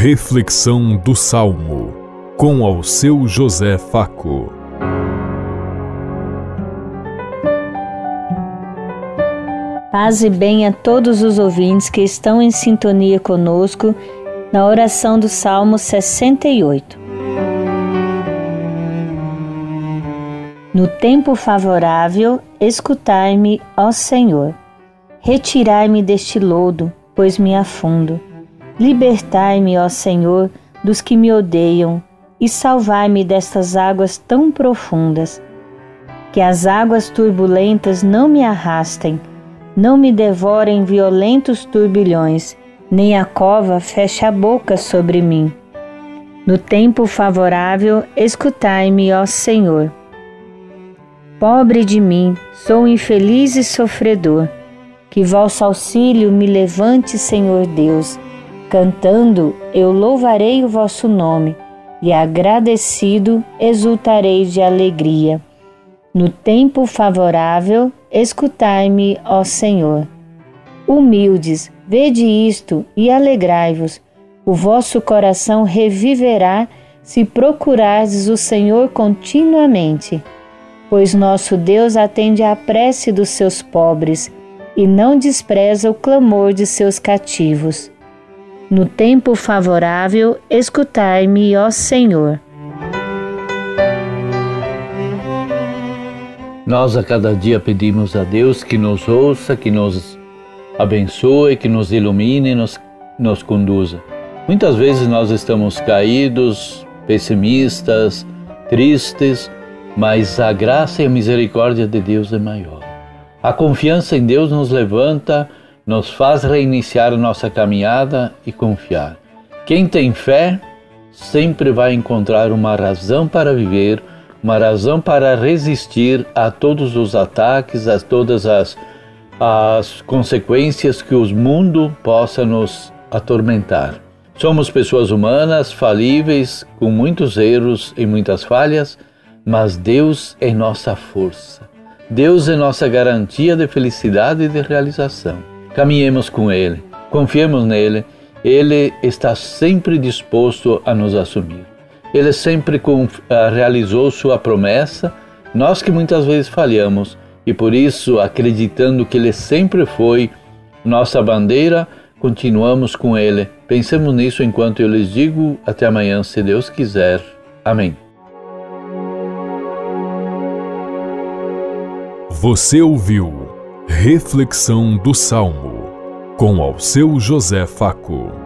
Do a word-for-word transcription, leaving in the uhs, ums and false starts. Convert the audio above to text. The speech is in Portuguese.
Reflexão do Salmo, com ao seu José Faco. Paz e bem a todos os ouvintes que estão em sintonia conosco na oração do Salmo sessenta e oito. No tempo favorável, escutai-me, ó Senhor. Retirai-me deste lodo, pois me afundo. Libertai-me, ó Senhor, dos que me odeiam, e salvai-me destas águas tão profundas. Que as águas turbulentas não me arrastem, não me devorem violentos turbilhões, nem a cova feche a boca sobre mim. No tempo favorável, escutai-me, ó Senhor. Pobre de mim, sou infeliz e sofredor. Que vosso auxílio me levante, Senhor Deus. Cantando, eu louvarei o vosso nome, e agradecido exultarei de alegria. No tempo favorável, escutai-me, ó Senhor. Humildes, vede isto e alegrai-vos. O vosso coração reviverá se procurardes o Senhor continuamente. Pois nosso Deus atende à prece dos seus pobres e não despreza o clamor de seus cativos. No tempo favorável, escutai-me, ó Senhor. Nós a cada dia pedimos a Deus que nos ouça, que nos abençoe, que nos ilumine e nos, nos conduza. Muitas vezes nós estamos caídos, pessimistas, tristes, mas a graça e a misericórdia de Deus é maior. A confiança em Deus nos levanta, nos faz reiniciar a nossa caminhada e confiar. Quem tem fé sempre vai encontrar uma razão para viver, uma razão para resistir a todos os ataques, a todas as, as consequências que o mundo possa nos atormentar. Somos pessoas humanas, falíveis, com muitos erros e muitas falhas, mas Deus é nossa força. Deus é nossa garantia de felicidade e de realização. Caminhemos com Ele, confiemos nele, Ele está sempre disposto a nos assumir. Ele sempre realizou sua promessa, nós que muitas vezes falhamos, e por isso, acreditando que Ele sempre foi nossa bandeira, continuamos com Ele. Pensemos nisso enquanto eu lhes digo, até amanhã, se Deus quiser. Amém. Você ouviu Reflexão do Salmo, com ao seu José Faco.